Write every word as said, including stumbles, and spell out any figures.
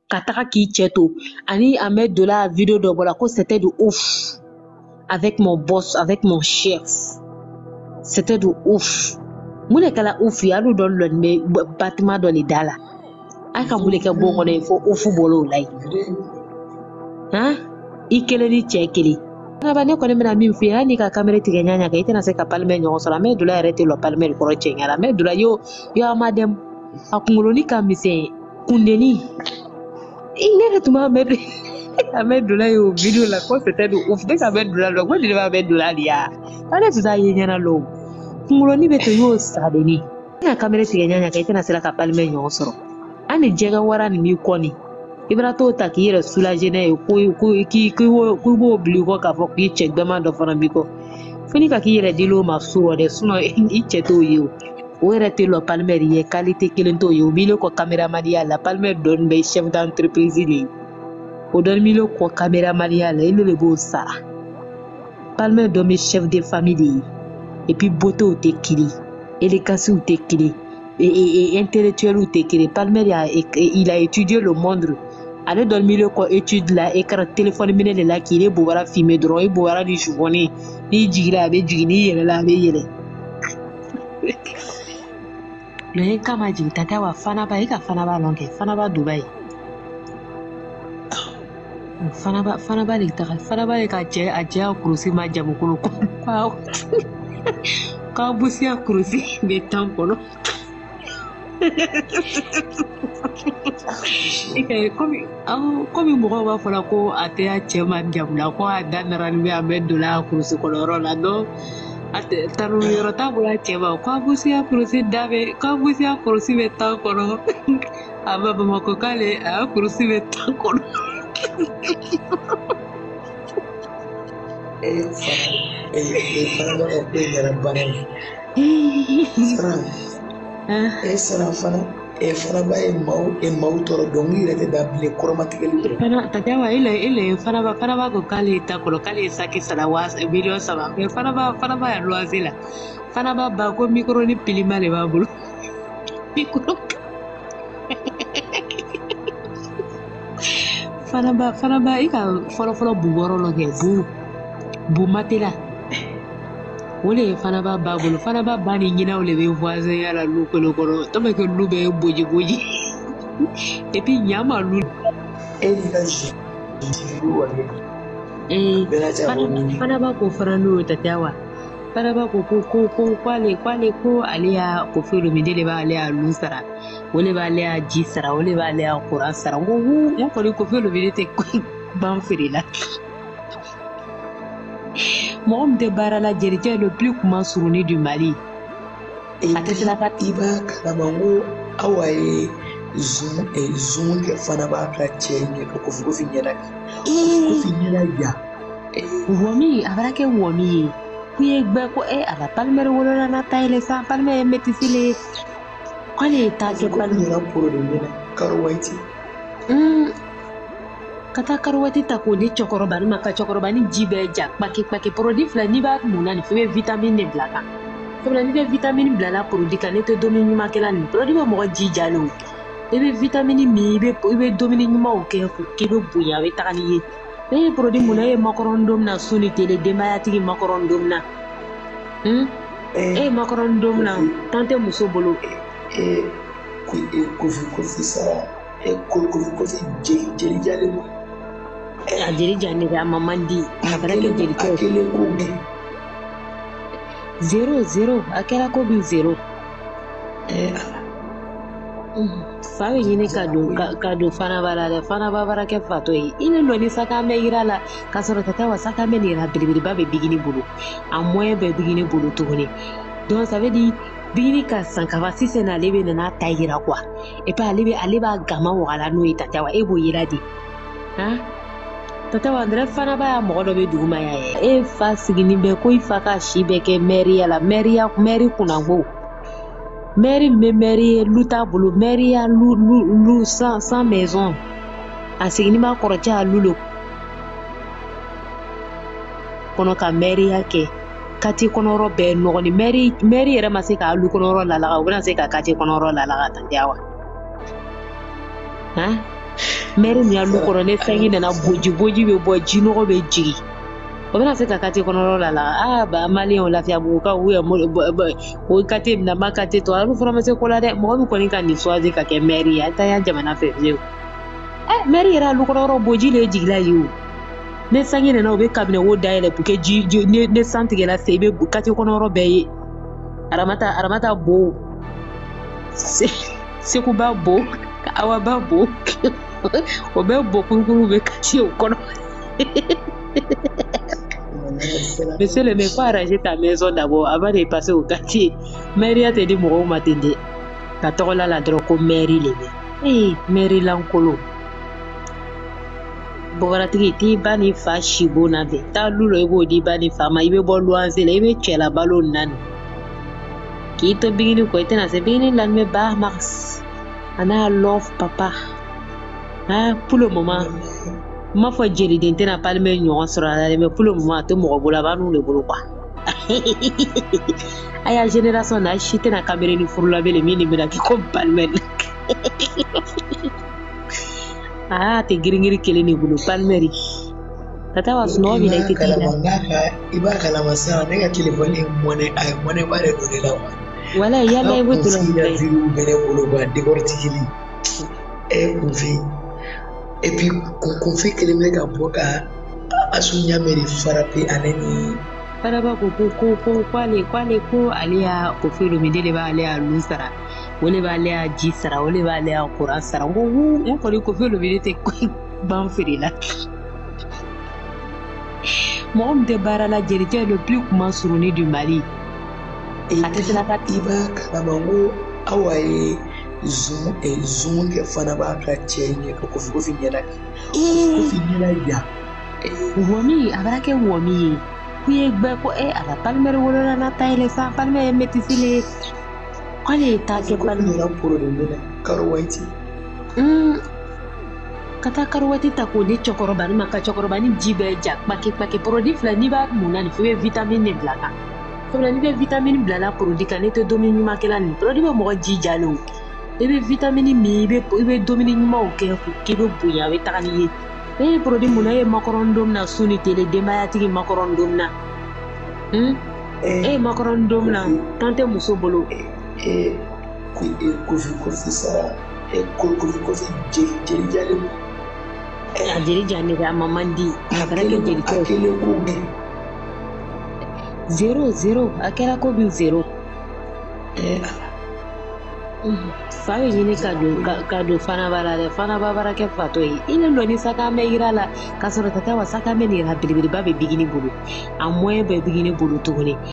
Kataka qui cheto. Ani a mettre de la vidéo de Bolako, c'était de ouf. Avec mon boss, avec mon chef. C'était de ouf. Moule kala ouf, ya lu don le me bâtiment dans les dalles. Aka moule ka bon il faut ouf bolo lai. Hein? Ikele ni chekeli. Na ba ne ko ne mena min fi ani ka camera tige nyanya ka itena se ka palme nyo so la me dula arrêter le palme ko chenga la me dula yo yo madam akunguloni ka mise kundeni. Il est tout ma mère. Ahmed Doula yo vidéo la quoi c'était de ouf dès qu'Ahmed Doula lo quoi de Ahmed Doula dia allez tout ça yenya lo nguloni beto yo sadeni na kamera tiganya ka itena sela ka palme nyo soro ani jega wara ni mi koni ibra to ta ki yere soulager na ko ko ki ko ko bo obli ko ka fo ki check dama do fana biko fini ka ki yere dilo ma suro de suno i cheto yo o yere te lo palme ye qualité kilento yo bile ko camera madia la palme don be chef d'entreprise li o don milo ko camera madia la ile le bo sa palme don be chef de famille et puis beauté ou te kili élégance ou te kili et, et, et intellectuel ou te kili palme il a étudié le monde. Ale don milo ko étude la écran téléphone mine le la ki le bo wara filmer droit bo wara di journée ni jigira be jigini yele la be yele le kama jigi tata wa fana ba ika fana ba longe fana ba Dubai fana ba fana ba le ta fana ba ka je a je kurusi ma jamu ko ko ka busia kurusi be tampono Ike komi au komi mɔgɔw b'a fɔla ko a tɛ a cɛ ma jamula ko a da narani bɛ a bɛ don la kurusi kɔnɔyɔrɔ la donc a tɛ tanu yɔrɔ t'a bolo a cɛ ma ko a busiya kurusi da bɛ ko a busiya kurusi bɛ tan kɔnɔ a ba Bamakɔ k'ale a kurusi bɛ tan kɔnɔ. Eh fana eh fana b'a fɔ ko in yɛrɛ bana ye. Sara eh sara fana. E fana ba e mau e mau toro dongi rete da bile koromatigeli dro fana tatawa ile ile fana ba fana ba ko kale ta ko kale saki sala was video sama e fana ba fana ba ya loazila fana ba ba ko micro ni pilima le ba bulu micro fana ba fana ba ika folo folo bu woro lo ke bu bu matela wole fana ba ba bulu fana ba ba ni nyina wole be voisin ya la lu ko lo ko to me ko lu be boji boji et puis nyama lu e ni la ji lu wale eh fana ba ko fana lu tatawa fana ba ko ko ko ko kwale kwale ko aliya ko fero mi dele ba aliya lu sara wole ba aliya ji sara wole ba aliya qur'an sara ngo mo ko ko fero mi te ban ferila Mon de Barala Djerite le plus comment sourni du Mali. Et la Iba Kalamango Awaye Zoom et Zoom que Fanaba Platine pour vous finir là. Vous finir là, ya. Wami, Abrake Wami. Qui est Bako et à la palme de Wolana Taille sans palme et métissile. Quel est ta palme pour le Karouati? Kata karwati ta ko ni chokorobani maka chokorobani jibe jak paki paki produit fla ni ba muna ni febe vitamine blaka febe ni be vitamine blala produit kan te domini makela ni produit ba mo ji jalo ebe vitamine mi be be domini ma o ke ko ke be buya be takani ye be produit muna e makarondom na suni tele demayati makarondom na hm eh makarondom na tante muso bolo eh ko e ko ko sa e ko ko ko je je jale mo a jeri jani da mamandi abarake jeri ko akele ko be zero zero akela ko bi zero eh fawe yini kado kado fana barala fana babarake fato yi ine no ni saka me irala kasoro tatawa saka me ni rabili ba be bigini bulu a moyen be bigini bulu to ne donc ça veut dire bigini ka sankava si c'est na lebe na tagira quoi et pas lebe aleba gama wala no itatawa ebo yiradi hein tatawa ndre fana ba ya modo be duguma ya e fa sigini be ko ifa ka shibe ke mairie la mairie mairie kunango mairie me mairie luta bulu mairie lu lu lu sans sans maison a sigini ba korocha lulo kono ka mairie ke kati konoro be no ni mairie mairie era masika lu konoro la la wona se ka kati konoro la la ta diawa hein mɛri min y'a lu kɔrɔ ne sangi nana boji boji bɛ bɔ ji nɔgɔ bɛ jigi o bɛna se ka kate kɔnɔyɔrɔ la la ah ba maliyɛnw lafiyabugukaw ou bien o kate bɛna ma kate tɔ olu fana ma se ko la dɛ mɔgɔ min kɔni ka nin choisi ka kɛ mɛri ye a ta y'a jamana fɛ fiyewu eh mɛri yɛrɛ a lu kɔrɔyɔrɔ boji le jigila ye o ne sangi nana o bɛ kabinɛ wo dayɛlɛ pour que ji ne san tigɛla se i bɛ kate kɔnɔyɔrɔ bɛɛ ye aramata aramata bo Seku ba bo Awa ba bo o bɛ bɔ kurukuru bɛ kate o kɔnɔ. Monsieur le maire, faut arranger ta maison d'abord avant de passer au quartier. Mairie a te dit mɔgɔw ma ten dɛ ka tɔgɔ la la dɔrɔn ko mairie le bɛ ee mairie lankolo bɔgɔratigi t'i ba ni fa si bon na bɛn taa lu lɔ i b'o di ba ni fa ma i bɛ bɔ luwanse la i bɛ cɛla balo naani k'i to bigini kɔ i tɛna se bigini lamɛn ba Max ana love papa ah pour le moment ma fɔ jeliden tɛna palme ɲɔgɔn sɔrɔ a la mais pour le moment a tɛ mɔgɔ bolo a b'a n'u de bolo quoi a y'a génération na si tɛna kamere ni furu labɛn min ni bɛna kɛ ko palme ah tɛ giringiri kelen de bolo palmeri ka taa wa sunɔgɔ bɛ na i tɛ k'i la i b'a kalama sisan ne ka téléphone ye mɔnɛ a ye mɔnɛ ba de don ne la wa wala yala i bɛ dɔrɔn bɛ vidéo bɛ ne bolo ba décortiquer e kunfin et puis kunfin kelen bɛ ka bɔ ka Asu Ɲamɛri frappé ale ni Faraba ko ko ko ko kwale kwale ko ale ya Kofi Olomide de b'ale ya lu sara o le b'ale ya ji sara o le b'ale ya courant sara n ko n kɔni Kofi Olomide tɛ ban feere la mɔgɔ min tɛ baara la Jelikɛ le plus kuma suruni du Mali a tɛ se ka i b'a kalama ko awa ye zoom et zoom kɛ fana b'a ka cɛ ɲɛ ka Kofi Kofi ɲɛna Kofi ɲɛna ya wɔmi a b'a kɛ wɔmi ye ku ye gbɛ ko e a ka palmeri wolola na ta yɛlɛ sa palmeri ye métisi le k'ale ye taa kɛ palmeri la poro de mena karowati ka taa karowati ta k'o di cɛkɔrɔba ni ma ka cɛkɔrɔba ni ji bɛɛ ja kpaki kpaki produit filɛ n'i b'a mun na nin fɛ i bɛ vitamine de bila kan sabula n'i bɛ vitamine bila la produit kan ne tɛ dumuni ɲuman kɛ la nin produit bɛ mɔgɔ ji jalen o i bɛ vitamine min i bɛ i bɛ dumuni ɲumanw kɛ k'i bɛ bonya a bɛ taga n'i ye e ye produit mun na e ye macaron don na su ni tele denbayatigi macaron don na e ye macaron don na tan tɛ muso bolo e Kofi Kofi sara e Kofi Kofi jeli jeli jalen a jeli jalen a ma man di a kɛra kɛ jeli tɛ a kelen ko bɛ zero zero a kɛra ko bi zero fa bɛ ɲini ka don ka don fana bara dɛ fana ba bara kɛ fatɔ ye i ni dɔ ni sakamɛ yira la k'a sɔrɔ tata wa sakamɛ nin yɛrɛ belebeleba bɛ bigini bolo a moyen bɛ bigini bolo tuguni